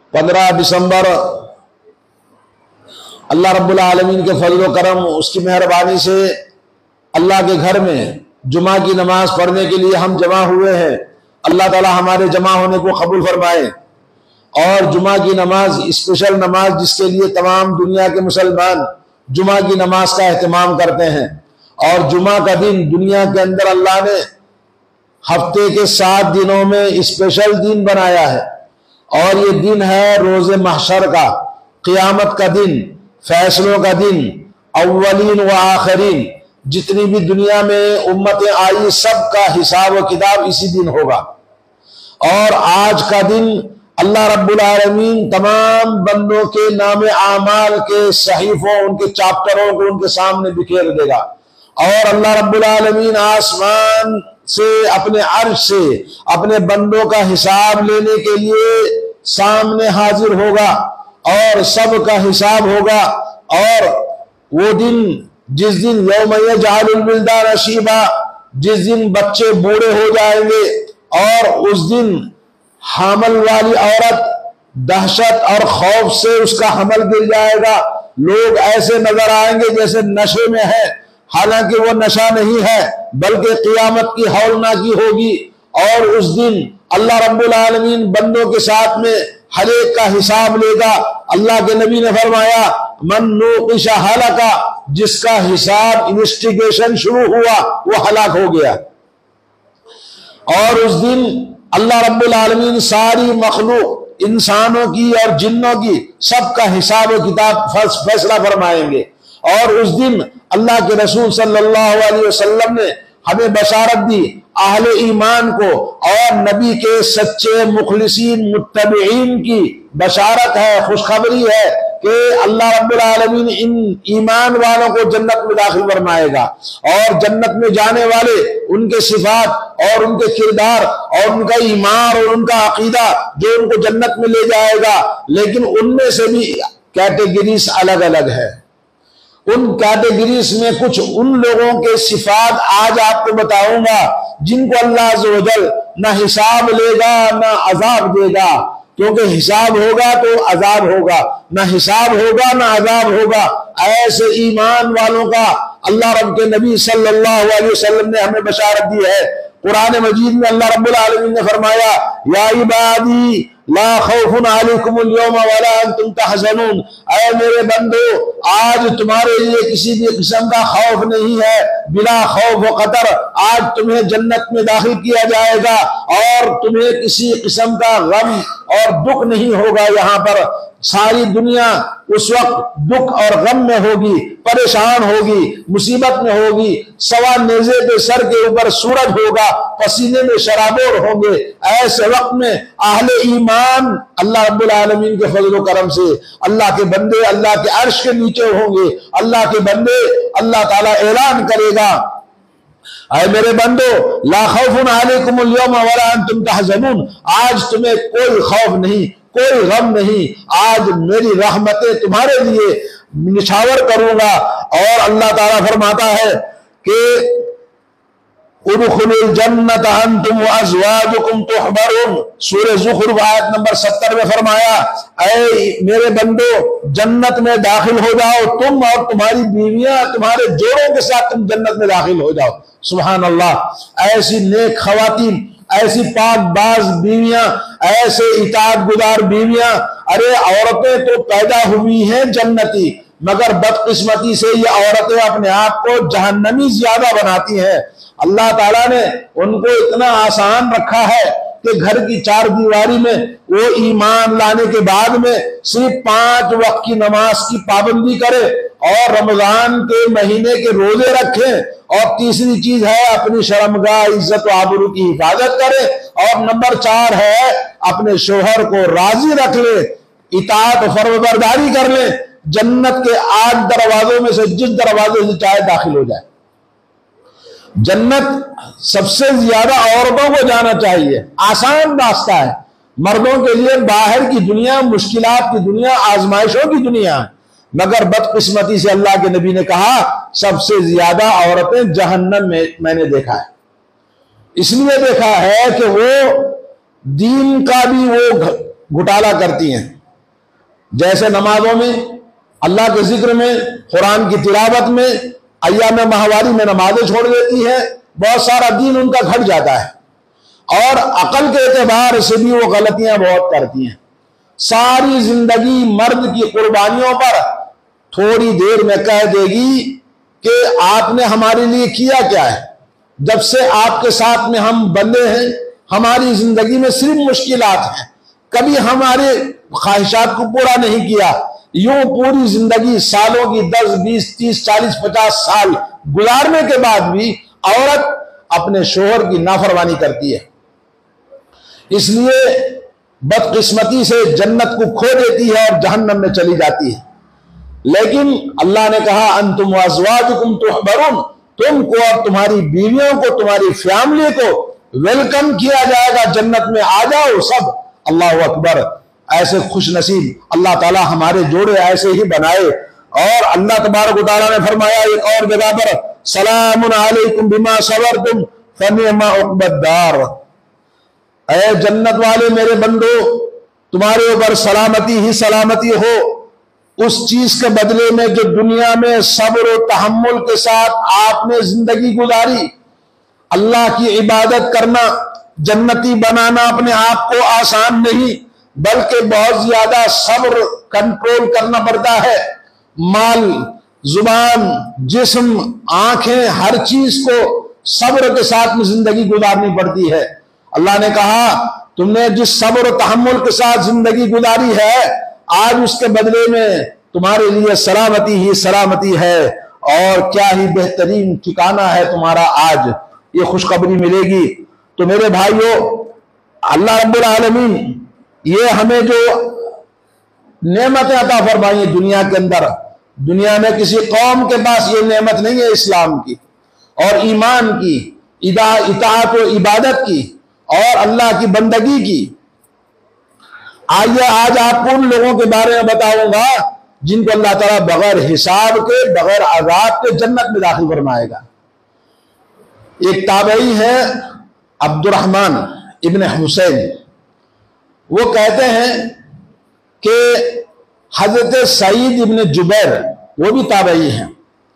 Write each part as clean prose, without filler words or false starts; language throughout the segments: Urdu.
15 دسمبر اللہ رب العالمین کے فضل و کرم، اس کی مہربانی سے اللہ کے گھر میں جمعہ کی نماز پڑھنے کے لیے ہم جمع ہوئے ہیں۔ اللہ تعالی ہمارے جمع ہونے کو قبول فرمائے، اور جمعہ کی نماز اسپیشل نماز جس کے لیے تمام دنیا کے مسلمان جمعہ کی نماز کا اہتمام کرتے ہیں۔ اور جمعہ کا دن دنیا کے اندر اللہ نے ہفتے کے 7 دنوں میں اسپیشل دن بنایا ہے، اور یہ دن ہے روز محشر کا، قیامت کا دن، فیصلوں کا دن، اولین و آخرین، جتنی بھی دنیا میں امتیں آئی سب کا حساب و کتاب اسی دن ہوگا۔ اور آج کا دن اللہ رب العالمین تمام بندوں کے نام اعمال کے صحیفوں، ان کے چاپٹروں کو ان کے سامنے بکھیر دے گا، اور اللہ رب العالمین آسمان سے اپنے عرش سے اپنے بندوں کا حساب لینے کے لیے سامنے حاضر ہوگا، اور سب کا حساب ہوگا۔ اور وہ دن جس دن یوم یجعل الولدان شیبا، جس دن بچے بوڑھے ہو جائیں گے، اور اس دن حامل والی عورت دہشت اور خوف سے اس کا حمل گر جائے گا، لوگ ایسے نظر آئیں گے جیسے نشے میں ہے، حالانکہ وہ نشہ نہیں ہے بلکہ قیامت کی ہولناکی ہوگی۔ اور اس دن اللہ رب العالمین بندوں کے ساتھ میں ہر ایک کا حساب لے گا۔ اللہ کے نبی نے فرمایا من نوقش ہلاکا، جس کا حساب انویسٹیگیشن شروع ہوا وہ ہلاک ہو گیا۔ اور اس دن اللہ رب العالمین ساری مخلوق انسانوں کی اور جنوں کی سب کا حساب و کتاب فیصلہ فرمائیں گے۔ اور اس دن اللہ کے رسول صلی اللہ علیہ وسلم نے ہمیں بشارت دی اہل ایمان کو، اور نبی کے سچے مخلصین متبعین کی بشارت ہے، خوشخبری ہے کہ اللہ رب العالمین ان ایمان والوں کو جنت میں داخل فرمائے گا، اور جنت میں جانے والے ان کے صفات اور ان کے کردار اور ان کا ایمان اور ان کا عقیدہ جو ان کو جنت میں لے جائے گا، لیکن ان میں سے بھی کیٹیگریز الگ الگ ہے۔ ان کیٹیگریز میں کچھ ان لوگوں کے صفات آج آپ کو بتاؤں گا جن کو اللہ عز و جل نہ حساب لے گا نہ عذاب دے گا، کیونکہ حساب ہوگا تو عذاب ہوگا، نہ حساب ہوگا نہ عذاب ہوگا۔ ایسے ایمان والوں کا اللہ رب کے نبی صلی اللہ علیہ وسلم نے ہمیں بشارت دی ہے۔ قرآن مجید میں اللہ رب العالمین نے فرمایا یا عبادی لا خوف علیکم اليوم ولا انتم تحزنون، اے میرے بندو آج تمہارے لیے کسی بھی قسم کا خوف نہیں ہے، بلا خوف و قطر آج تمہیں جنت میں داخل کیا جائے گا، اور تمہیں کسی قسم کا غم اور دکھ نہیں ہوگا۔ یہاں پر ساری دنیا اس وقت دکھ اور غم میں ہوگی، پریشان ہوگی، مصیبت میں ہوگی، سوا نیزے پہ سر کے اوپر سورج ہوگا، پسینے میں شرابور ہوں گے۔ ایسے وقت میں اہل ایمان اللہ رب العالمین کے فضل و کرم سے اللہ کے بندے اللہ کے عرش کے نیچے ہوں گے۔ اللہ کے بندے اللہ تعالیٰ اعلان کرے گا اے میرے بندو لا خوف علیکم اليوم ولا انتم تحزنون، آج تمہیں کوئی خوف نہیں، کوئی غم نہیں، آج میری رحمتیں تمہارے لیے نچھاور کروں گا۔ اور اللہ تعالیٰ فرماتا ہے کہ ادخلوا الجنت انتم وازواجکم تحبرون، سورہ زخرف آیت نمبر 70 میں فرمایا اے میرے بندو جنت میں داخل ہو جاؤ، تم اور تمہاری بیویاں تمہارے جوڑوں کے ساتھ تم جنت میں داخل ہو جاؤ۔ سبحان اللہ، ایسی نیک خواتین، ایسی پاک باز بیویاں، ایسے اطاعت گزار بیویاں، ارے عورتیں تو پیدا ہوئی ہیں جنتی، مگر بدقسمتی سے یہ عورتیں اپنے آپ کو جہنمی زیادہ بناتی ہیں۔ اللہ تعالیٰ نے ان کو اتنا آسان رکھا ہے کہ گھر کی 4 دیواری میں وہ ایمان لانے کے بعد میں صرف 5 وقت کی نماز کی پابندی کرے، اور رمضان کے مہینے کے روزے رکھیں، اور تیسری چیز ہے اپنی شرمگاہ عزت و آبرو کی حفاظت کرے، اور نمبر 4 ہے اپنے شوہر کو راضی رکھ لے، اطاعت و فرمانبرداری کر لے، جنت کے 8 دروازوں میں سے جس دروازے سے چاہے داخل ہو جائے۔ جنت سب سے زیادہ عورتوں کو جانا چاہیے، آسان راستہ ہے۔ مردوں کے لیے باہر کی دنیا، مشکلات کی دنیا، آزمائشوں کی دنیا ہے، مگر بدقسمتی سے اللہ کے نبی نے کہا سب سے زیادہ عورتیں جہنم میں نے دیکھا ہے۔ اس لیے دیکھا ہے کہ وہ دین کا بھی وہ گھٹالا کرتی ہیں، جیسے نمازوں میں، اللہ کے ذکر میں، قرآن کی تلاوت میں، ایام ماہواری میں نمازیں چھوڑ دیتی ہیں، بہت سارا دین ان کا گھٹ جاتا ہے، اور عقل کے اعتبار سے بھی وہ غلطیاں بہت کرتی ہیں۔ ساری زندگی مرد کی قربانیوں پر تھوڑی دیر میں کہہ دے گی کہ آپ نے ہمارے لیے کیا کیا ہے؟ جب سے آپ کے ساتھ میں ہم بندے ہیں، ہماری زندگی میں صرف مشکلات ہیں، کبھی ہمارے خواہشات کو پورا نہیں کیا۔ یوں پوری زندگی، سالوں کی 10 20 30 40 50 سال گزارنے کے بعد بھی عورت اپنے شوہر کی نافرمانی کرتی ہے، اس لیے بدقسمتی سے جنت کو کھو دیتی ہے اور جہنم میں چلی جاتی ہے۔ لیکن اللہ نے کہا انتم وازواجکم تحبرون، تم کو اور تمہاری بیویوں کو، تمہاری فیملی کو ویلکم کیا جائے گا، جنت میں آ جاؤ سب۔ اللہ اکبر! ایسے خوش نصیب اللہ تعالیٰ ہمارے جوڑے ایسے ہی بنائے۔ اور اللہ تبارک و تعالیٰ نے فرمایا ایک اور جگہ پر، سلام علیکم بما صبرتم فنعم عقبی الدار، اے جنت والے میرے بندو، تمہارے اوپر سلامتی ہی سلامتی ہو اس چیز کے بدلے میں جو دنیا میں صبر و تحمل کے ساتھ آپ نے زندگی گزاری۔ اللہ کی عبادت کرنا، جنتی بنانا اپنے آپ کو آسان نہیں، بلکہ بہت زیادہ صبر کنٹرول کرنا پڑتا ہے۔ مال، زبان، جسم، آنکھیں، ہر چیز کو صبر کے ساتھ میں زندگی گزارنی پڑتی ہے۔ اللہ نے کہا تم نے جس صبر و تحمل کے ساتھ زندگی گزاری ہے، آج اس کے بدلے میں تمہارے لیے سلامتی ہی سلامتی ہے، اور کیا ہی بہترین ٹھکانہ ہے تمہارا آج، یہ خوشخبری ملے گی۔ تو میرے بھائیو، اللہ رب العالمین یہ ہمیں جو نعمتیں عطا فرمائی دنیا کے اندر، دنیا میں کسی قوم کے پاس یہ نعمت نہیں ہے اسلام کی اور ایمان کی، اطاعت و عبادت کی اور اللہ کی بندگی کی۔ آئیے آج آپ کو ان لوگوں کے بارے میں بتاؤں گا جن کو اللہ تعالیٰ بغیر حساب کے، بغیر عذاب کے جنت میں داخل فرمائے گا۔ ایک تابعی ہے عبد الرحمن ابن حسین، وہ کہتے ہیں کہ حضرت سعید ابن جبیر، وہ بھی تابعی ہیں،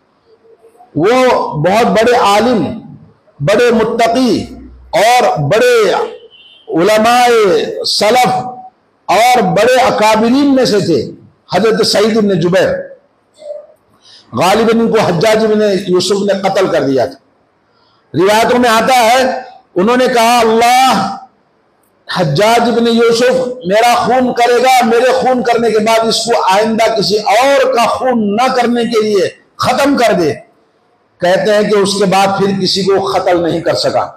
وہ بہت بڑے عالم، بڑے متقی اور بڑے علماء سلف اور بڑے اکابرین میں سے تھے۔ حضرت سعید ابن جبیر غالباً ان کو حجاج ابن یوسف نے قتل کر دیا تھا۔ روایتوں میں آتا ہے انہوں نے کہا اللہ حجاج ابن یوسف میرا خون کرے گا، میرے خون کرنے کے بعد اس کو آئندہ کسی اور کا خون نہ کرنے کے لیے ختم کر دے۔ کہتے ہیں کہ اس کے بعد پھر کسی کو قتل نہیں کر سکا۔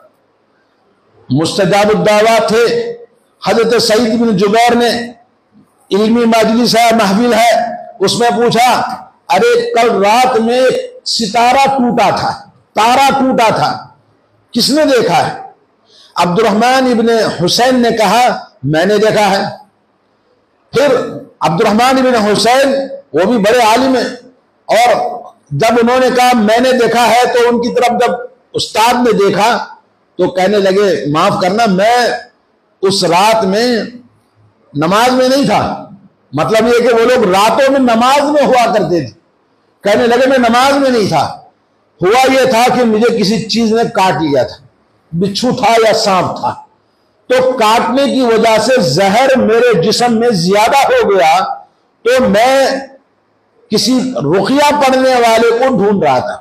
مستجاب الدعوات تھے۔ حضرت سعید بن جبیر نے علمی مجلس ہے، محفل ہے، اس میں پوچھا ارے کل رات میں ستارہ ٹوٹا تھا، تارا ٹوٹا تھا، کس نے دیکھا ہے؟ عبد الرحمن ابن حسین نے کہا میں نے دیکھا ہے۔ پھر عبد الرحمن ابن حسین وہ بھی بڑے عالم ہیں، اور جب انہوں نے کہا میں نے دیکھا ہے تو ان کی طرف جب استاد نے دیکھا تو کہنے لگے معاف کرنا میں اس رات میں نماز میں نہیں تھا۔ مطلب یہ کہ وہ لوگ راتوں میں نماز میں ہوا کرتے تھے۔ کہنے لگے میں نماز میں نہیں تھا، ہوا یہ تھا کہ مجھے کسی چیز نے کاٹ لیا تھا، بچھو تھا یا سانپ تھا، تو کاٹنے کی وجہ سے زہر میرے جسم میں زیادہ ہو گیا، تو میں کسی رقیہ پڑھنے والے کو ڈھونڈ رہا تھا۔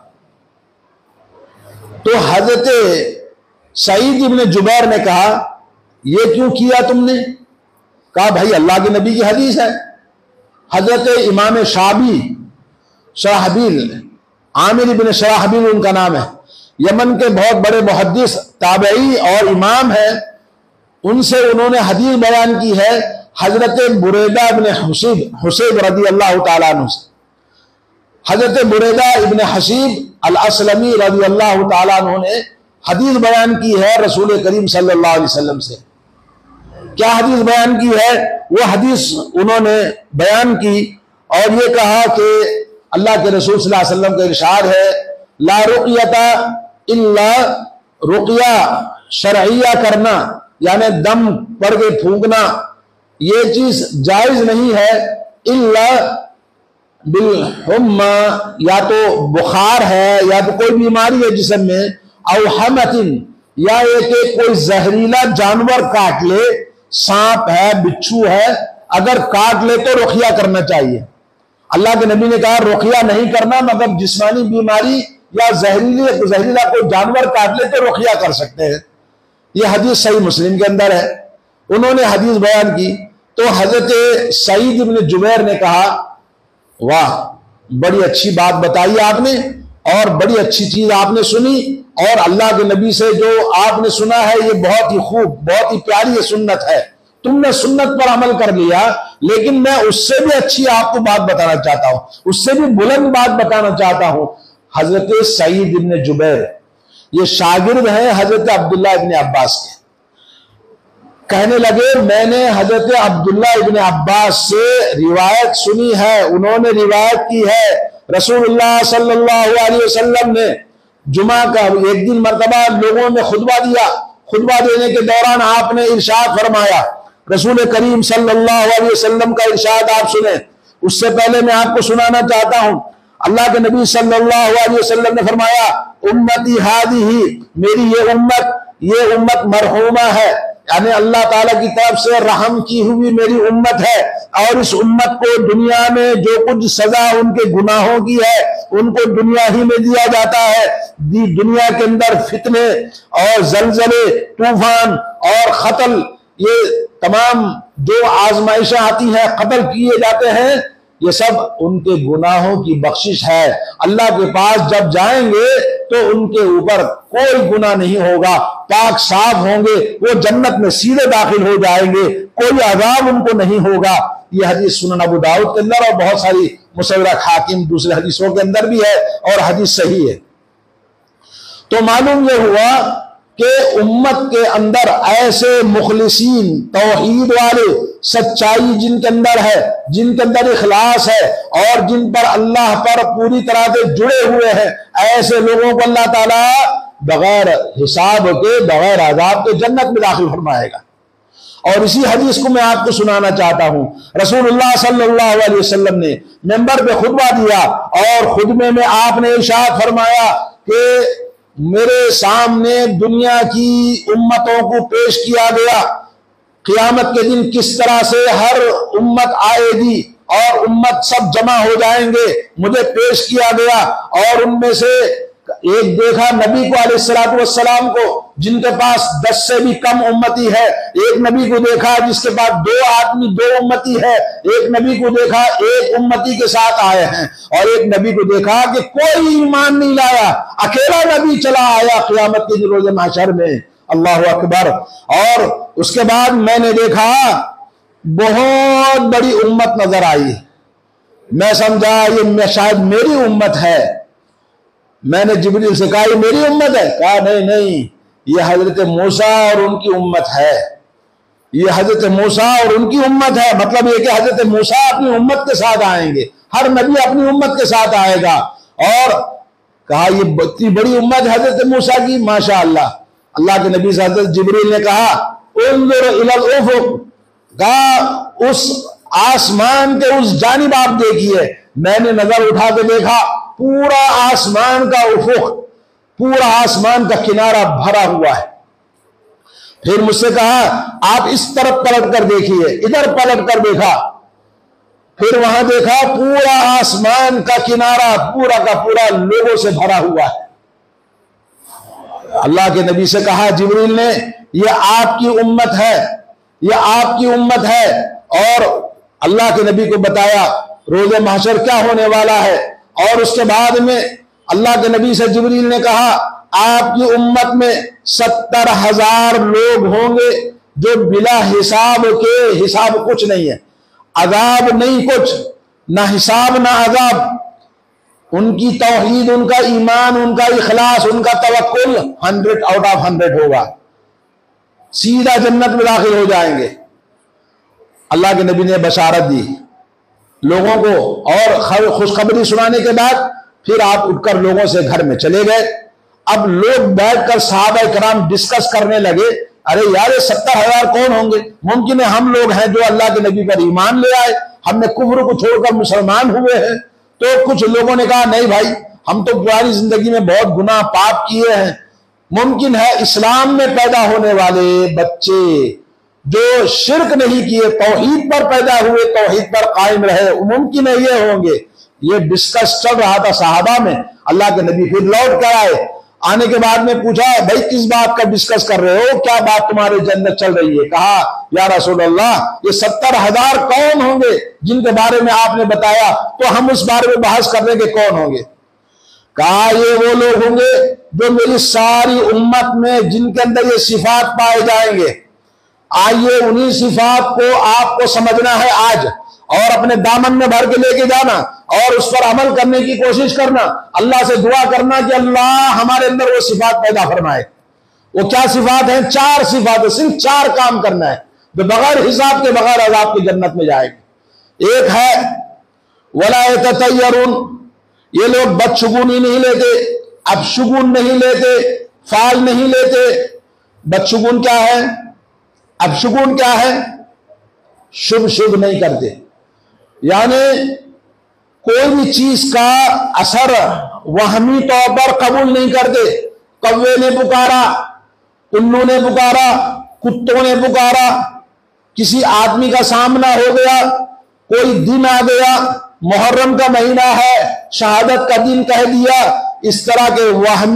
تو حضرت سعید ابن جبیر نے کہا یہ کیوں کیا تم نے؟ کہا بھائی اللہ کے نبی کی حدیث ہے۔ حضرت امام شراحبیل، عامر ابن شراحبیل ان کا نام ہے، یمن کے بہت بڑے محدث، تابعی اور امام ہیں، ان سے انہوں نے حدیث بیان کی ہے حضرت بریدہ ابن حسیب رضی اللہ تعالیٰ عنہ سے۔ حضرت بریدہ ابن حسیب الاسلمی رضی اللہ تعالیٰ عنہ نے حدیث بیان کی ہے رسول کریم صلی اللہ علیہ وسلم سے۔ کیا حدیث بیان کی ہے؟ وہ حدیث انہوں نے بیان کی اور یہ کہا کہ اللہ کے رسول صلی اللہ علیہ وسلم کا ارشاد ہے لا رقیۃ الا رقیہ شرعیہ کرنا، یعنی دم پڑ کے پھونکنا، یہ چیز جائز نہیں ہے इल्ला बिलहुम्मा, या तो बुखार है या तो कोई बीमारी है जिस्म में, औ हमतिन, या एक कोई जहरीला जानवर काट ले, सांप है, बिच्छू है, अगर काट ले तो रुकिया करना चाहिए। अल्लाह के नबी ने कहा रुकिया नहीं करना, मगर जिस्मानी बीमारी या जहरीला कोई जानवर काट ले तो रुकिया कर सकते हैं। यह हदीस सही मुस्लिम के अंदर है। उन्होंने हदीस बयान की तो हजरत सईद इब्न जुबैर ने कहा, वाह, बड़ी अच्छी बात बताई आपने और बड़ी अच्छी चीज आपने सुनी, और अल्लाह के नबी से जो आपने सुना है ये बहुत ही खूब, बहुत ही प्यारी ये सुन्नत है, तुमने सुन्नत पर अमल कर लिया। लेकिन मैं उससे भी अच्छी आपको बात बताना चाहता हूं, उससे भी बुलंद बात बताना चाहता हूं। हजरत सईद इब्न जुबैर ये शागिर्द हैं हजरत अब्दुल्ला इब्न अब्बास के। कहने लगे मैंने हजरत अब्दुल्ला इब्न अब्बास से रिवायत सुनी है, उन्होंने रिवायत की है रसूलुल्लाह सल्लल्लाहु अलैहि वसल्लम ने जुमा का एक दिन मर्तबा लोगों में खुतबा दिया। खुतबा देने के दौरान आपने इरशाद फरमाया, रसूल करीम सल्लल्लाहु अलैहि वसल्लम का इरशाद आप सुने। उससे पहले मैं आपको सुनाना चाहता हूं, अल्लाह के नबी सल्लल्लाहु अलैहि वसल्लम ने फरमाया, उम्मती हादिही, मेरी ये उम्मत मरहूमा है, यानी अल्लाह ताला की तरफ से रहम की हुई मेरी उम्मत है, और इस उम्मत को दुनिया में जो कुछ सजा उनके गुनाहों की है उनको दुनिया ही में दिया जाता है। दुनिया के अंदर फितने और जलजले, तूफान और कत्ल, ये तमाम जो आजमाइशें आती हैं, कत्ल किए जाते हैं, ये सब उनके गुनाहों की बख्शिश है। अल्लाह के पास जब जाएंगे तो उनके ऊपर कोई गुनाह नहीं होगा, पाक साफ होंगे, वो जन्नत में सीधे दाखिल हो जाएंगे, कोई अजाब उनको नहीं होगा। ये हदीस सुनन अबू दाऊद के अंदर और बहुत सारी मुसव्वरत हाकिम दूसरे हदीसों के अंदर भी है और हदीस सही है। तो मालूम ये हुआ कि उम्मत के अंदर ऐसे मुखलिसीन, तौहीद वाले, सच्चाई जिनके अंदर है, जिनके अंदर इखलास है और जिन पर अल्लाह पर पूरी तरह से जुड़े हुए हैं, ऐसे लोगों को अल्लाह ताला बगैर हिसाब के, बगैर अजाब के जन्नत में दाखिल फरमाएगा। और इसी हदीस को मैं आपको सुनाना चाहता हूं। रसूलुल्लाह सल्लल्लाहु अलैहि वसल्लम ने मिंबर पे खुतबा दिया और खुतबे में आपने इरशाद फरमाया कि मेरे सामने दुनिया की उम्मतों को पेश किया गया, क़यामत के दिन किस तरह से हर उम्मत आएगी और उम्मत सब जमा हो जाएंगे, मुझे पेश किया गया। और उनमें से एक देखा नबी को अलैहिस्सलातु वस्सलाम को, जिनके पास 10 से भी कम उम्मती है। एक नबी को देखा जिसके पास 2 आदमी 2 उम्मती है। एक नबी को देखा एक उम्मती के साथ आए हैं, और एक नबी को देखा कि कोई ईमान नहीं लाया, अकेला नबी चला आया क़यामत के दिन रोज़े महशर में। अल्लाह अकबर। और उसके बाद मैंने देखा बहुत बड़ी उम्मत नजर आई। मैं समझा ये शायद मेरी उम्मत है। मैंने जिब्रील से कहा ये मेरी उम्मत है? कहा नहीं, ये हजरत मूसा और उनकी उम्मत है। ये हजरत मूसा और उनकी उम्मत है, मतलब ये कि हजरत मूसा अपनी उम्मत के साथ आएंगे, हर नबी अपनी उम्मत के साथ आएगा। और कहा ये इतनी बड़ी उम्मत हजरत मूसा की, माशा अल्लाह। अल्लाह के नबी से हजरत जिब्रील ने कहा उन्जुर इलल उफुक, कहा उस आसमान के उस जानिब आप देखिए। मैंने नजर उठा के देखा, पूरा आसमान का उफुक, पूरा आसमान का किनारा भरा हुआ है। फिर मुझसे कहा आप इस तरफ पलट कर देखिए, इधर पलट कर देखा, फिर वहां देखा पूरा आसमान का किनारा पूरा का पूरा लोगों से भरा हुआ है। अल्लाह के नबी से कहा जिब्रील ने, ये आपकी उम्मत है, ये आपकी उम्मत है। और अल्लाह के नबी को बताया रोज़े महशर क्या होने वाला है। और उसके बाद में अल्लाह के नबी से जिब्रील ने कहा आपकी उम्मत में 70,000 लोग होंगे जो बिला हिसाब के, हिसाब कुछ नहीं है, अजाब नहीं कुछ, ना हिसाब ना अजाब, उनकी तौहीद, उनका ईमान, उनका इखलास, उनका तवक्कुल 100 आउट ऑफ 100 होगा, सीधा जन्नत में दाखिल हो जाएंगे। अल्लाह के नबी ने बशारत दी लोगों को, और खुशखबरी सुनाने के बाद फिर आप उठकर लोगों से घर में चले गए। अब लोग बैठकर सहाबा किराम डिस्कस करने लगे, अरे यार ये 70,000 कौन होंगे? मुमकिन है हम लोग हैं जो अल्लाह के नबी पर ईमान ले आए, ہم نے کفر کو چھوڑ کر مسلمان ہوئے ہیں۔ تو کچھ لوگوں نے کہا نہیں بھائی، ہم تو پرانی زندگی میں بہت گناہ پاپ کیے ہیں۔ ممکن ہے اسلام میں پیدا ہونے والے بچے جو شرک نہیں کیے، توحید پر پیدا ہوئے، توحید پر قائم رہے، ممکن ہے یہ ہوں گے۔ یہ ڈسکس چل رہا تھا صحابہ میں۔ اللہ کے نبی پھر لوٹ کر آئے، آنے کے بعد میں پوچھا بھائی کس بات کا ڈسکس کر رہے ہو، کیا بات تمہارے جنت چل رہی ہے؟ کہا یا رسول اللہ یہ 70,000 کون ہوں گے جن کے بارے میں آپ نے بتایا، تو ہم اس بارے میں بحث کر رہے ہیں کہ کون ہوں گے۔ کہا یہ وہ لوگ ہوں گے جو میری ساری امت میں جن کے اندر یہ صفات پائے جائیں گے۔ آئیے انہی صفات کو آپ کو سمجھنا ہے آج، اور اپنے دامن میں بھر کے لے کے جانا اور اس پر عمل کرنے کی کوشش کرنا، اللہ سے دعا کرنا کہ اللہ ہمارے اندر وہ صفات پیدا فرمائے۔ وہ کیا صفات ہیں؟ 4 صفات ہیں، صرف 4 کام کرنا ہے جو بغیر حساب کے، بغیر عذاب کی جنت میں جائے گی۔ ایک ہے وَلَا يَتَطَيَّرُونَ، یہ لوگ بدشگونی نہیں لیتے، ابشگون نہیں لیتے، فال نہیں لیتے۔ بدشگون کیا ہے؟ ابشگون کیا ہے؟ شبھ نہیں کرتے، یعنی کوئی بھی چیز کا اثر وہمی طور پر قبول نہیں کرتے۔ کوے نے پکارا، الو نے پکارا، کتوں نے پکارا، کسی آدمی کا سامنا ہو گیا، کوئی دن آ گیا، محرم کا مہینہ ہے، شہادت کا دن کہہ دیا، اس طرح کے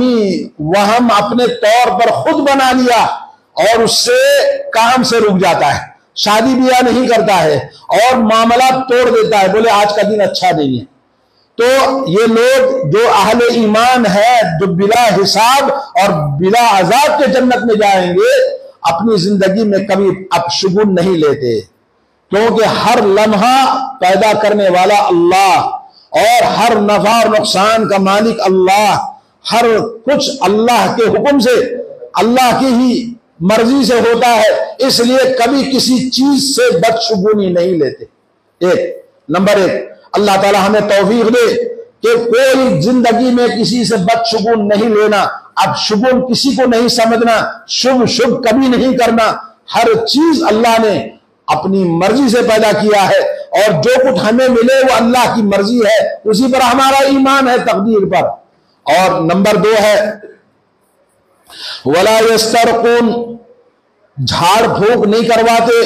وہم اپنے طور پر خود بنا لیا اور اس سے کام سے رک جاتا ہے، شادی بیاہ نہیں کرتا ہے اور معاملات توڑ دیتا ہے، بولے آج کا دن اچھا نہیں ہے۔ تو یہ لوگ جو اہل ایمان ہے، جو بلا حساب اور بلا عذاب کے جنت میں جائیں گے، اپنی زندگی میں کبھی اپشگون نہیں لیتے، کیونکہ ہر لمحہ پیدا کرنے والا اللہ اور ہر نفع اور نقصان کا مالک اللہ، ہر کچھ اللہ کے حکم سے، اللہ کی ہی مرضی سے ہوتا ہے، اس لیے کبھی کسی چیز سے بدشگونی نہیں لیتے۔ نمبر 1، اللہ تعالی ہمیں توفیق دے کہ کوئی زندگی میں کسی سے بدشگون نہیں لینا، اب شگون کسی کو نہیں سمجھنا، شبھ کبھی نہیں کرنا۔ ہر چیز اللہ نے اپنی مرضی سے پیدا کیا ہے، اور جو کچھ ہمیں ملے وہ اللہ کی مرضی ہے، اسی پر ہمارا ایمان ہے، تقدیر پر۔ اور نمبر 2 ہے وَلَا يَسْتَرْقُونَ، جھاڑ پھونک نہیں کرواتے۔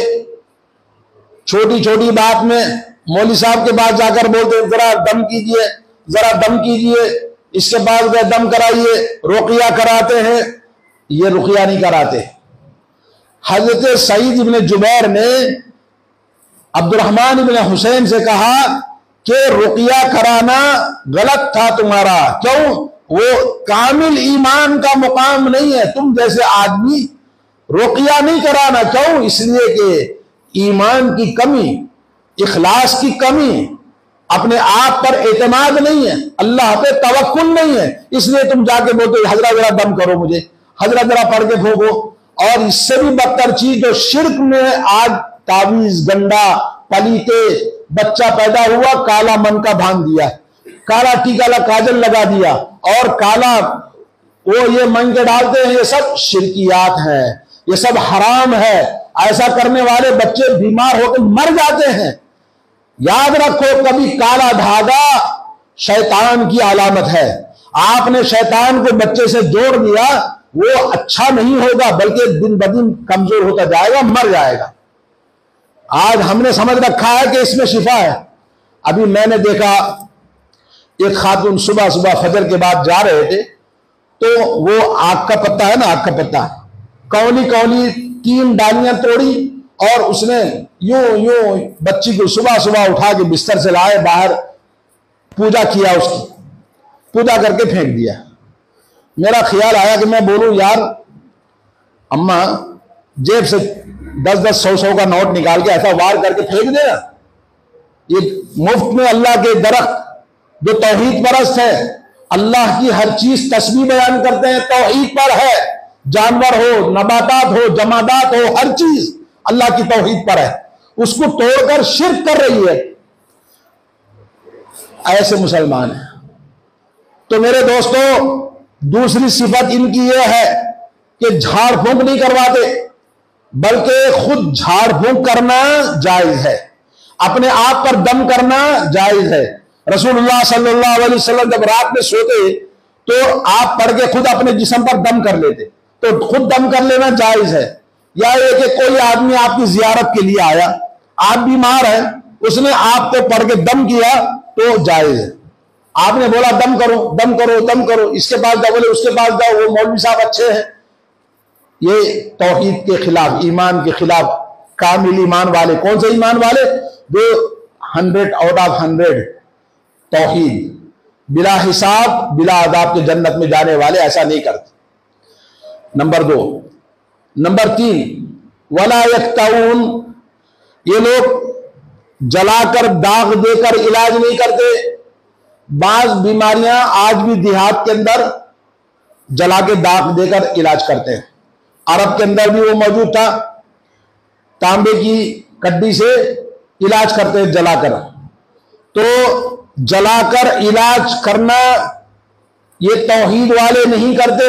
چھوٹی چھوٹی بات میں مولوی صاحب کے پاس جا کر بولتے ذرا دم کیجئے، ذرا دم کیجئے، اس کے بعد گئے دم کرائیے، رقیہ کراتے ہیں۔ یہ رقیہ نہیں کراتے۔ حضرت سعید ابن جبیر نے عبد الرحمن ابن حسین سے کہا کہ رقیہ کرانا غلط تھا تمہارا، کیوں؟ وہ کامل ایمان کا مقام نہیں ہے، تم جیسے آدمی رقیہ نہیں کرانا، کیوں؟ اس لیے کہ ایمان کی کمی، اخلاص کی کمی، اپنے آپ پر اعتماد نہیں ہے، اللہ پہ توکل نہیں ہے، اس لیے تم جا کے بولتے حضرت ذرا دم کرو مجھے، حضرت ذرا پڑھ کے پھونکو۔ اور اس سے بھی بدتر چیز جو شرک میں آج تعویذ، گنڈا، پلیتے، بچہ پیدا ہوا کالا من کا باندھ دیا، کالا ٹیکا کاجل لگا دیا، اور کالا وہ یہ من کے ڈالتے ہیں، یہ سب شرکیات ہیں، یہ سب حرام ہے۔ ایسا کرنے والے بچے بیمار ہو کے مر جاتے ہیں۔ یاد رکھو کبھی کالا دھاگا شیطان کی علامت ہے، آپ نے شیطان کو بچے سے جوڑ دیا، وہ اچھا نہیں ہوگا بلکہ دن بدن کمزور ہوتا جائے گا، مر جائے گا۔ آج ہم نے سمجھ رکھا ہے کہ اس میں شفا ہے۔ ابھی میں نے دیکھا ایک خاتون صبح صبح فجر کے بعد جا رہے تھے، تو وہ آگ کا پتا ہے نا، آگ کا پتا کولی 3 ڈالیاں توڑی، اور اس نے یوں بچی کو صبح صبح اٹھا کے بستر سے لائے، باہر پوجا کیا، اس کی پوجا کر کے پھینک دیا۔ میرا خیال آیا کہ میں بولوں یار اماں جیب سے 10 100 کا نوٹ نکال کے ایسا وار کر کے پھینک دے نا، یہ مفت میں اللہ کے درخت جو توحید پرست ہے، اللہ کی ہر چیز تسبیح بیان کرتے ہیں، توحید پر ہے، جانور ہو، نباتات ہو، جمادات ہو، ہر چیز اللہ کی توحید پر ہے، اس کو توڑ کر شرک کر رہی ہے۔ ایسے مسلمان ہیں۔ تو میرے دوستو دوسری صفت ان کی یہ ہے کہ جھاڑ پھونک نہیں کرواتے، بلکہ خود جھاڑ پھونک کرنا جائز ہے۔ اپنے آپ پر دم کرنا جائز ہے۔ رسول اللہ صلی اللہ علیہ وسلم جب رات میں سوتے تو آپ پڑھ کے خود اپنے جسم پر دم کر لیتے، تو خود دم کر لینا جائز ہے۔ یا یہ کہ کوئی آدمی آپ کی زیارت کے لیے آیا، آپ بیمار ہیں، اس نے آپ کو پڑھ کے دم کیا تو جائز ہے۔ آپ نے بولا دم کرو دم کرو دم کرو، اس کے پاس جاؤ، بولے اس کے پاس جاؤ، وہ مولوی صاحب اچھے ہیں، یہ توحید کے خلاف، ایمان کے خلاف۔ کامل ایمان والے کون سے ایمان والے؟ جو 100 آؤٹ آف 100 توحید، بلا حساب بلا عذاب کے جنت میں جانے والے ایسا نہیں کرتے۔ نمبر 2۔ نمبر 3، ولا یکتؤون، یہ لوگ جلا کر داغ دے کر علاج نہیں کرتے۔ بعض بیماریاں آج بھی دیہات کے اندر جلا کے داغ دے کر علاج کرتے ہیں۔ عرب کے اندر بھی وہ موجود تھا، تانبے کی کڈی سے علاج کرتے ہیں جلا کر۔ تو جلا کر علاج کرنا یہ توحید والے نہیں کرتے۔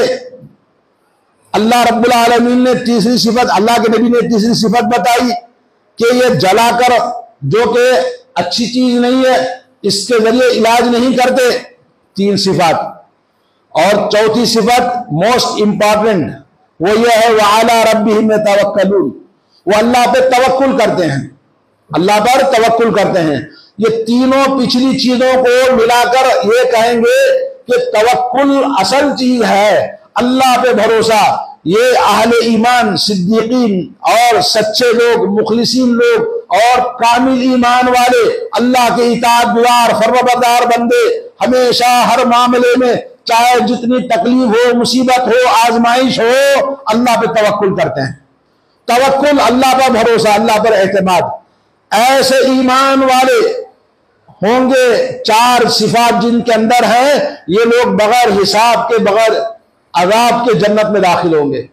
اللہ رب العالمین نے تیسری صفت، اللہ کے نبی نے تیسری صفت بتائی کہ یہ جلا کر، جو کہ اچھی چیز نہیں ہے، اس کے ذریعے علاج نہیں کرتے۔ 3 صفات۔ اور چوتھی صفت موسٹ امپارٹنٹ، وہ یہ ہے وَعَلَىٰ رَبِّهِمْ يَتَوَكَّلُونَ، وہ اللہ پہ توکل کرتے ہیں، اللہ پر توکل کرتے ہیں۔ یہ تینوں پچھلی چیزوں کو ملا کر یہ کہیں گے کہ توکل اصل چیز ہے، اللہ پہ بھروسہ۔ یہ اہل ایمان، صدیقین اور سچے لوگ، مخلصین لوگ اور کامل ایمان والے، اللہ کے اطاعت گزار فرمانبردار بندے، ہمیشہ ہر معاملے میں چاہے جتنی تکلیف ہو، مصیبت ہو، آزمائش ہو، اللہ پہ توکل کرتے ہیں۔ توکل، اللہ پر بھروسہ، اللہ پر اعتماد۔ ایسے ایمان والے ہوں گے 4 صفات جن کے اندر ہیں، یہ لوگ بغیر حساب کے، بغیر عذاب کے جنت میں داخل ہوں گے۔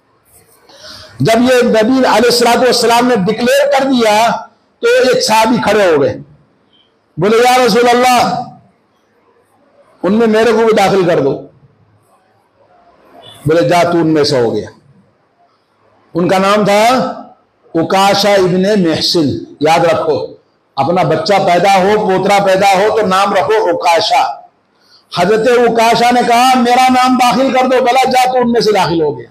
جب یہ نبی علیہ السلام نے ڈکلیئر کر دیا تو ایک صحابی کھڑے ہو گئے، بولے یا رسول اللہ ان میں میرے کو بھی داخل کر دو۔ بولے جا تو ان میں سے ہو گیا۔ ان کا نام تھا عکاشہ ابن محصن۔ یاد رکھو، اپنا بچہ پیدا ہو، پوترا پیدا ہو تو نام رکھو عکاشہ۔ حضرت عکاشہ نے کہا میرا نام داخل کر دو، بلا جا تو ان میں سے داخل ہو گیا۔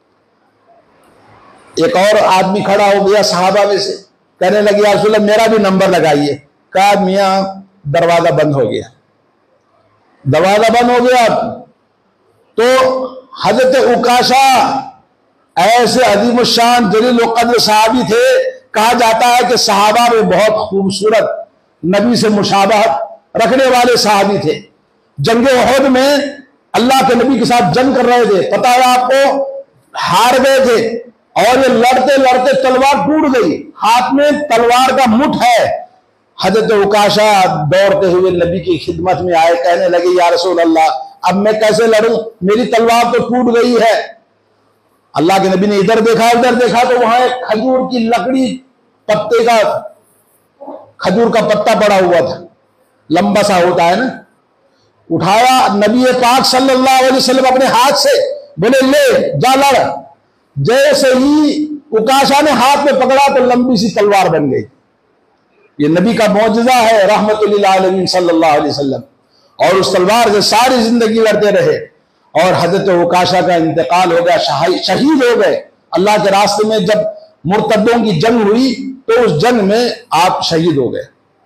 ایک اور آدمی کھڑا ہو گیا صحابہ میں سے، کہنے لگی یا رسول اللہ میرا بھی نمبر لگائیے۔ کہا میاں دروازہ بند ہو گیا، دروازہ بند ہو گیا۔ تو حضرت عکاشہ ایسے عظیم الشان جلیل القدر صحابی تھے، کہا جاتا ہے کہ صحابہ میں بہت خوبصورت، نبی سے مشابہت رکھنے والے صحابی تھے۔ جنگ احد میں اللہ کے نبی کے ساتھ جنگ کر رہے تھے، پتہ ہے آپ کو، ہار گئے تھے، اور یہ لڑتے لڑتے تلوار ٹوٹ گئی، ہاتھ میں تلوار کا مٹھ ہے۔ حضرت عکاشہ دوڑتے ہوئے نبی کی خدمت میں آئے، کہنے لگے یا رسول اللہ اب میں کیسے لڑوں، میری تلوار تو ٹوٹ گئی ہے۔ اللہ کے نبی نے ادھر دیکھا ادھر دیکھا تو وہاں ایک کھجور کی لکڑی، پتے کا، کھجور کا پتا پڑا ہوا تھا، لمبا سا ہوتا ہے نا، اٹھایا نبی پاک صلی اللہ علیہ وسلم اپنے ہاتھ سے، بولے لے جا لڑ۔ جیسے ہی عکاشہ نے ہاتھ میں پکڑا تو لمبی سی تلوار بن گئی۔ یہ نبی کا معجزہ ہے رحمت للعالمین صلی اللہ علیہ وسلم، اور اس تلوار سے ساری زندگی لڑتے رہے، اور حضرت عکاشہ کا انتقال ہو گیا، شہید ہو گئے۔ اللہ کے راستے میں جب مرتدوں کی جنگ ہوئی تو اس جنگ میں آپ شہید ہو گئے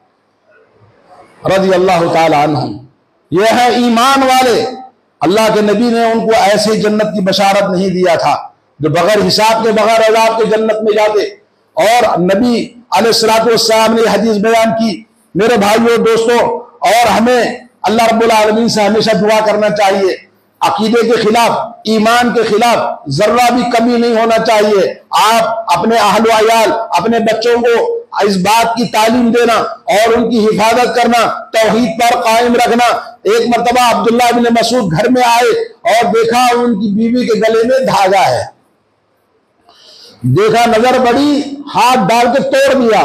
رضی اللہ تعالی عنہم۔ یہ ہے ایمان والے، اللہ کے نبی نے ان کو ایسی جنت کی بشارت نہیں دیا تھا جو بغیر حساب کے، بغیر عذاب کے جنت میں جاتے۔ اور نبی علیہ السلام نے حدیث بیان کی۔ میرے بھائیوں دوستوں، اور ہمیں اللہ رب العالمین سے ہمیشہ دعا کرنا چاہیے، عقیدے کے خلاف، ایمان کے خلاف ذرہ بھی کمی نہیں ہونا چاہیے۔ آپ اپنے اہل و عیال، اپنے بچوں کو اس بات کی تعلیم دینا اور ان کی حفاظت کرنا، توحید پر قائم رکھنا۔ ایک مرتبہ عبداللہ بن مسعود گھر میں آئے اور دیکھا ان کی بیوی کے گلے میں دھاگا ہے، دیکھا نظر بڑی، ہاتھ ڈال کے توڑ دیا۔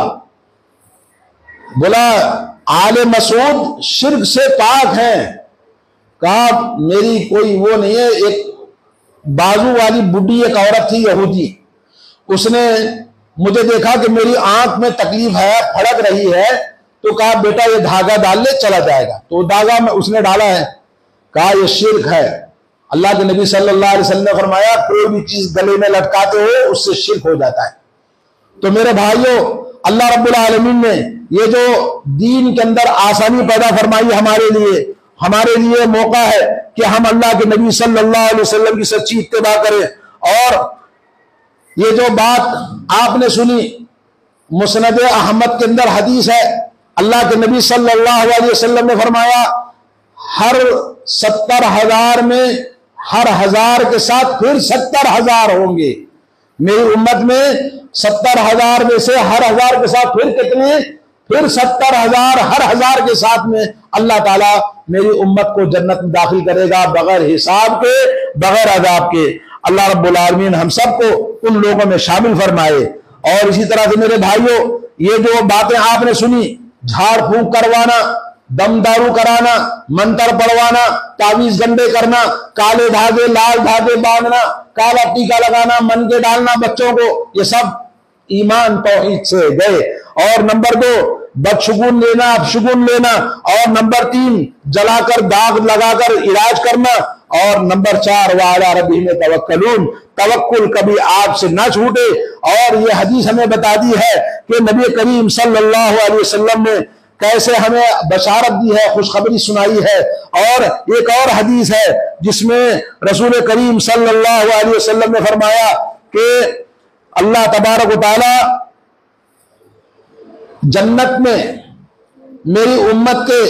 بولا آل مسعود شرک سے پاک ہیں۔ کہا میری کوئی وہ نہیں ہے، ایک بازو والی بڈھی ایک عورت تھی یہودی، اس نے مجھے دیکھا کہ میری آنکھ میں تکلیف ہے، پھڑک رہی ہے، تو کہا بیٹا یہ دھاگا ڈال لے، چلا جائے گا۔ تو دھاگا میں اس نے ڈالا ہے، کہا یہ شرک ہے۔ اللہ کے نبی صلی اللہ علیہ وسلم نے فرمایا کوئی بھی چیز گلے میں لٹکاتے ہو اس سے شرک ہو جاتا ہے۔ تو میرے بھائیوں، اللہ رب العالمین نے یہ جو دین کے اندر آسانی پیدا فرمائی ہمارے لیے موقع ہے کہ ہم اللہ کے نبی صلی اللہ علیہ وسلم کی سچی اتباع کریں۔ اور یہ جو بات آپ نے سنی، مسند احمد کے اندر حدیث ہے، اللہ کے نبی صلی اللہ علیہ وسلم نے فرمایا ہر 70,000 میں ہر 1000 کے ساتھ پھر 70,000 ہوں گے۔ میری امت میں 70,000 میں سے ہر 1000 کے ساتھ پھر کتنے؟ پھر 70,000 ہر 1000 کے ساتھ میں اللہ تعالیٰ میری امت کو جنت میں داخل کرے گا بغیر حساب کے، بغیر عذاب کے۔ اللہ رب العالمین ہم سب کو ان لوگوں میں شامل فرمائے۔ اور اسی طرح سے میرے بھائیوں، یہ جو باتیں آپ نے سنی، جھاڑ پھونک کروانا، دم دارو کرانا، منتر پڑھوانا، تعویذ گنڈے کرنا، کالے دھاگے لال دھاگے باندھنا، کالا ٹیکا لگانا، من کے ڈالنا بچوں کو، یہ سب ایمان توحید سے گئے۔ اور نمبر 2 بدشگون لینا، اپشگون لینا، اور نمبر 3 جلا کر داغ لگا کر علاج کرنا، اور نمبر 4 وعلی ربہم یتوکلون، توکل کبھی آپ سے نہ چھوٹے۔ اور یہ حدیث ہمیں بتا دی ہے کہ نبی کریم صلی اللہ علیہ وسلم نے کیسے ہمیں بشارت دی ہے، خوشخبری سنائی ہے۔ اور ایک اور حدیث ہے جس میں رسول کریم صلی اللہ علیہ وسلم نے فرمایا کہ اللہ تبارک و تعالی جنت میں میری امت کے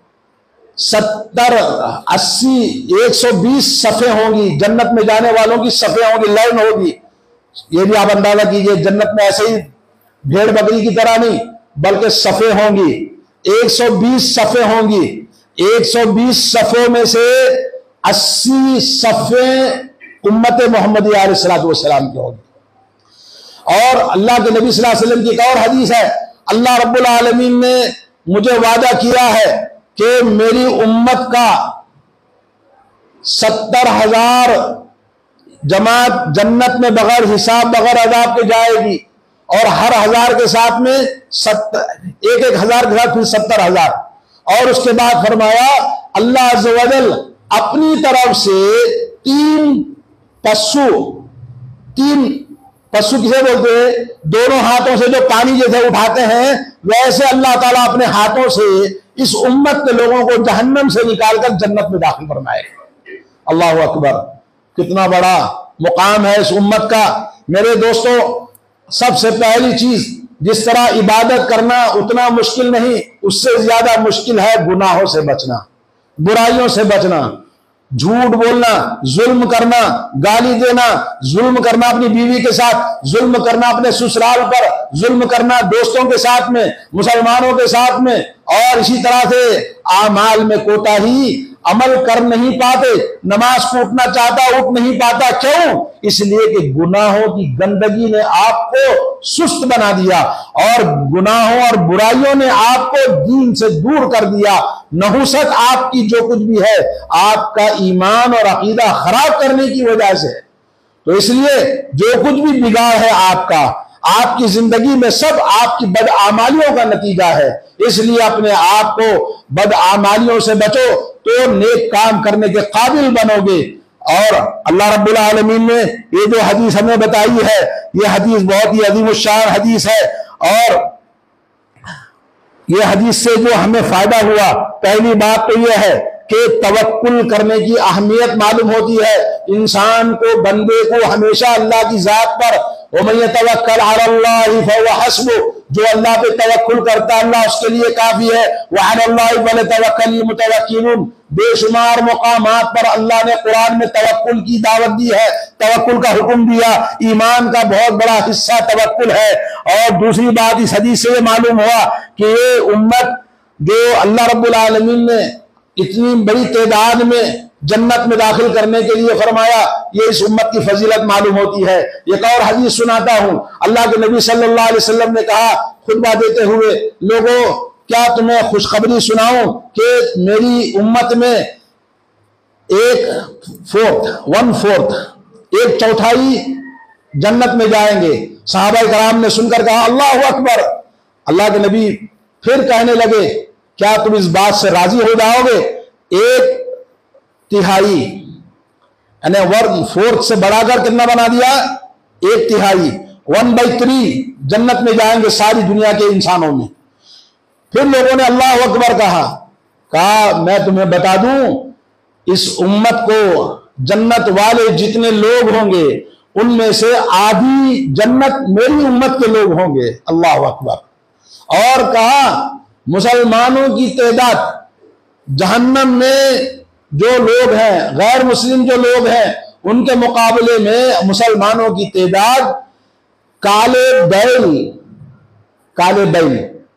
70 80 120 صفیں ہوں گی، جنت میں جانے والوں کی صفیں ہوں گی، لائن ہوگی۔ یہ بھی آپ اندازہ کیجئے، جنت میں ایسے ہی بھیڑ بکری کی طرح نہیں بلکہ صفیں ہوں گی، 120 صفیں ہوں گی۔ 120 صفوں میں سے 80 صفیں امت محمدی علیہ السلام کی ہوگی۔ اور اللہ کے نبی صلی اللہ علیہ وسلم کی ایک اور حدیث ہے، اللہ رب العالمین نے مجھے وعدہ کیا ہے کہ میری امت کا 70,000 جماعت جنت میں بغیر حساب بغیر عذاب کے جائے گی، اور ہر 1000 کے ساتھ میں ایک 1000 کے ساتھ پھر 70,000۔ اور اس کے بعد فرمایا اللہ عز و جل اپنی طرف سے 3 پسو کسے بولتے ہیں؟ دونوں ہاتھوں سے جو پانی جیسے اٹھاتے ہیں، ویسے اللہ تعالیٰ اپنے ہاتھوں سے اس امت کے لوگوں کو جہنم سے نکال کر جنت میں داخل فرمائے۔ اللہ اکبر، کتنا بڑا مقام ہے اس امت کا۔ میرے دوستو، سب سے پہلی چیز، جس طرح عبادت کرنا اتنا مشکل نہیں، اس سے زیادہ مشکل ہے گناہوں سے بچنا، برائیوں سے بچنا، جھوٹ بولنا، ظلم کرنا، گالی دینا، ظلم کرنا اپنی بیوی کے ساتھ، ظلم کرنا اپنے سسرال پر، ظلم کرنا دوستوں کے ساتھ میں، مسلمانوں کے ساتھ میں، اور اسی طرح سے اعمال میں کوتاہی، عمل کر نہیں پاتے، نماز کو اٹھنا چاہتا اٹھ نہیں پاتا، کیوں؟ اس لیے کہ گناہوں کی گندگی نے آپ کو سست بنا دیا، اور گناہوں اور برائیوں نے آپ کو دین سے دور کر دیا۔ نحوست آپ کی جو کچھ بھی ہے آپ کا ایمان اور عقیدہ خراب کرنے کی وجہ سے۔ تو اس لیے جو کچھ بھی بگاڑ ہے آپ کا، آپ کی زندگی میں، سب آپ کی بدعمالیوں کا نتیجہ ہے۔ اس لیے اپنے آپ کو بدعمالیوں سے بچو تو نیک کام کرنے کے قابل بنو گے۔ اور اللہ رب العالمین نے یہ جو حدیث ہمیں بتائی ہے، یہ حدیث بہت ہی عظیم الشان حدیث ہے۔ اور یہ حدیث سے جو ہمیں فائدہ ہوا، پہلی بات تو یہ ہے کہ توکل کرنے کی اہمیت معلوم ہوتی ہے۔ انسان کو، بندے کو ہمیشہ اللہ کی ذات پر، وَمَن يَتَوَكَّلْ عَلَى اللَّهِ فَهُوَ حَسْبُهُ، جو اللہ پہ توکل کرتا ہے اللہ اس کے لیے کافی ہے۔ وَعَلَى اللَّهِ فَلْيَتَوَكَّلِ الْمُتَوَكِّلُونَ، بے شمار مقامات پر اللہ نے قرآن میں توکل کی دعوت دی ہے، توکل کا حکم دیا۔ ایمان کا بہت بڑا حصہ توکل ہے۔ اور دوسری بات اس حدیث سے یہ معلوم ہوا کہ یہ امت جو اللہ رب العالمین نے اتنی بڑی تعداد میں جنت میں داخل کرنے کے لیے فرمایا، یہ اس امت کی فضیلت معلوم ہوتی ہے۔ ایک اور حدیث سناتا ہوں، اللہ کے نبی صلی اللہ علیہ وسلم نے کہا خطبہ دیتے ہوئے، لوگوں کیا تمہیں خوشخبری سناؤں کہ میری امت میں 1/4 1/4 1/4 जन्नत में जाएंगे। सहाबा कराम ने सुनकर कहा अल्लाह अकबर। अल्लाह के नबी फिर कहने लगे क्या तुम इस बात से राजी हो जाओगे? 1/3 यानी 1/4 से बढ़ाकर कितना बना दिया? 1/3 1/3 जन्नत में जाएंगे सारी दुनिया के इंसानों में। फिर लोगों ने अल्लाह अकबर कहा मैं तुम्हें बता दूं इस उम्मत को जन्नत वाले जितने लोग होंगे उनमें से आधी जन्नत मेरी उम्मत के लोग होंगे। अल्लाह अकबर। और कहा मुसलमानों की तादाद जहन्नम में जो लोग हैं, गैर मुस्लिम जो लोग हैं, उनके मुकाबले में मुसलमानों की तादाद काले बैल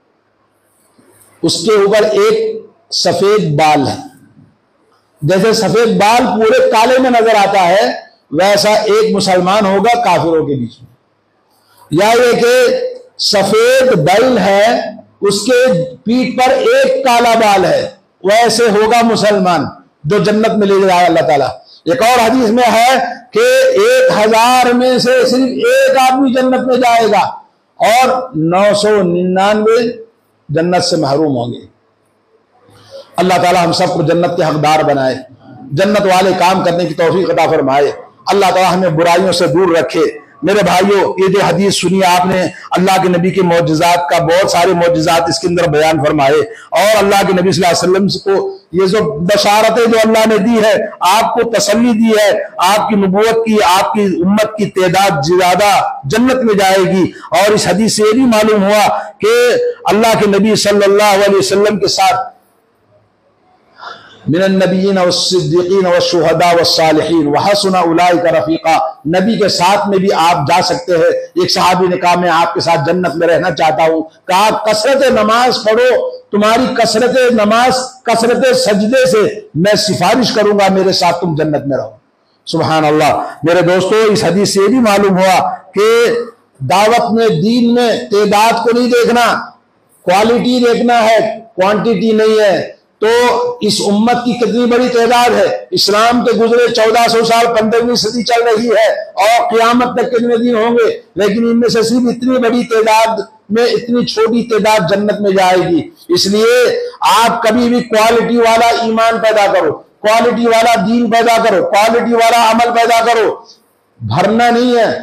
उसके ऊपर एक सफेद बाल है। जैसे सफेद बाल पूरे काले में नजर आता है वैसा एक मुसलमान होगा काफिरों के बीच में। या ये कि सफेद बैल है उसके पीठ पर एक काला बाल है, वैसे होगा मुसलमान जो जन्नत में ले जाए अल्लाह ताला। एक और हदीस में है कि 1000 में से सिर्फ एक आदमी जन्नत में जाएगा और 999 जन्नत से महरूम होंगे। अल्लाह ताला हम सबको जन्नत के हकदार बनाए, जन्नत वाले काम करने की तौफीक अता फरमाए। अल्लाह ताला हमें बुराइयों से दूर रखे। मेरे भाइयों, ये जो हदीस सुनी आपने, अल्लाह के नबी के मौजज़ात का बहुत सारे मौजज़ात इसके अंदर बयान फरमाए। और अल्लाह के नबी सल्लल्लाहु अलैहि वसल्लम को ये जो बशारतें जो अल्लाह ने दी है, आपको तसल्ली दी है, आपकी नबूवत की, आपकी उम्मत की तादाद ज्यादा जन्नत में जाएगी। और इस हदीस से ये भी मालूम हुआ कि अल्लाह के नबी सल्लल्लाहु अलैहि वसल्लम के साथ मिनन नबीयीन वस्सिद्दीकीन वश्शुहदा वस्सालिहीन व हसुन उलाइका रफीका। नबी के साथ में भी आप जा सकते हैं। एक सहाबी ने कहा मैं आपके साथ जन्नत में रहना चाहता हूं। कहा कसरत नमाज पढ़ो, तुम्हारी कसरत नमाज कसरत सजदे से मैं सिफारिश करूंगा मेरे साथ तुम जन्नत में रहो। सुभान अल्लाह। मेरे दोस्तों, इस हदीस से भी मालूम हुआ कि दावत में, दीन में तादाद को नहीं देखना, क्वालिटी देखना है, क्वांटिटी नहीं है। तो इस उम्मत की कितनी बड़ी तादाद है। इस्लाम के गुजरे 1400 साल, 15वीं सदी चल रही है और क़यामत तक कितने दिन होंगे, लेकिन इनमें से सिर्फ इतनी बड़ी तादाद में इतनी छोटी तादाद जन्नत में जाएगी। इसलिए आप कभी भी क्वालिटी वाला ईमान पैदा करो, क्वालिटी वाला दीन पैदा करो, क्वालिटी वाला अमल पैदा करो। भरना नहीं है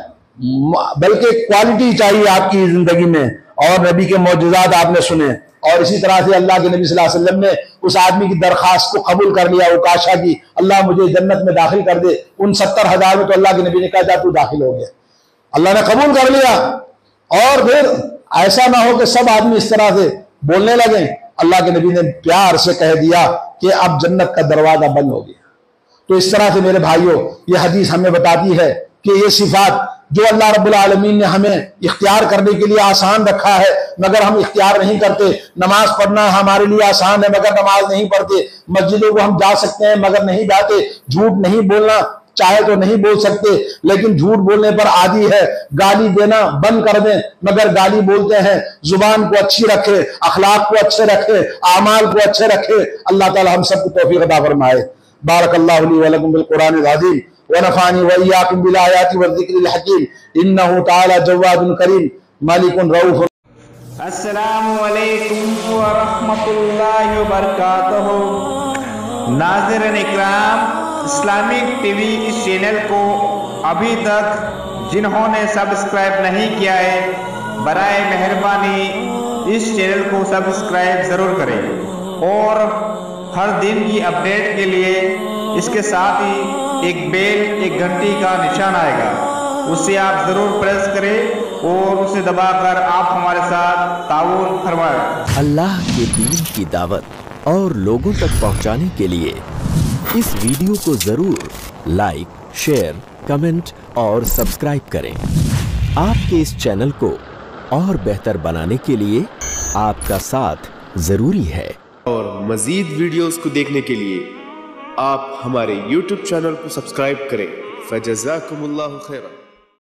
बल्कि क्वालिटी चाहिए आपकी जिंदगी में। और नबी के मौजूदात आपने सुने। और इसी तरह से अल्लाह के नबी सल्लल्लाहु अलैहि वसल्लम ने उस आदमी की दरखास्त को कबूल कर लिया, उकाशा की, अल्लाह मुझे जन्नत में दाखिल कर दे। उन 70,000 में तो अल्लाह के नबी ने कहा जा तू दाखिल हो गया, अल्लाह ने कबूल कर लिया। और फिर ऐसा ना हो कि सब आदमी इस तरह से बोलने लगे। अल्लाह के नबी ने प्यार से कह दिया कि अब जन्नत का दरवाजा बंद हो गया। तो इस तरह से मेरे भाइयों, ये हदीस हमें बताती है कि ये सिफात जो अल्लाह रब्बुल आलमीन ने हमें इख्तियार करने के लिए आसान रखा है मगर हम इख्तियार नहीं करते। नमाज पढ़ना हमारे लिए आसान है मगर नमाज नहीं पढ़ते। मस्जिदों को हम जा सकते हैं मगर नहीं जाते। झूठ नहीं बोलना चाहे तो नहीं बोल सकते, लेकिन झूठ बोलने पर आदी है। गाली देना बंद कर दें मगर गाली बोलते हैं। जुबान को अच्छी रखे, अखलाक को अच्छे रखे, आमाल को अच्छे रखे। अल्लाह ताला हम सबको तौफीक अता फरमाए। बारकल्लाहु ली व लकुम बिल कुरानिल अज़ीम व नफ़अनी व इय्याकुम बिल आयाति व ज़िक्रिल हकीम। इन्नहु तआला जव्वादुन करीम मालिकुन रऊफ़। अस्सलामु अलैकुम व रहमतुल्लाहि व बरकातहू। नाज़रीन इकराम, इस्लामिक टीवी इस चैनल को अभी तक जिन्होंने सब्सक्राइब नहीं किया है, बराए मेहरबानी इस चैनल को सब्सक्राइब ज़रूर करें और हर दिन की अपडेट के लिए इसके साथ ही एक बेल, एक घंटी का निशान आएगा, उससे आप ज़रूर प्रेस करें और उसे दबाकर आप हमारे साथ ताउन फरमाएं। अल्लाह के दीन की दावत और लोगों तक पहुंचाने के लिए इस वीडियो को ज़रूर लाइक, शेयर, कमेंट और सब्सक्राइब करें। आपके इस चैनल को और बेहतर बनाने के लिए आपका साथ ज़रूरी है। और मज़ीद वीडियोस को देखने के लिए आप हमारे YouTube चैनल को सब्सक्राइब करें। फजज़ाकुमुल्लाहु खैरन।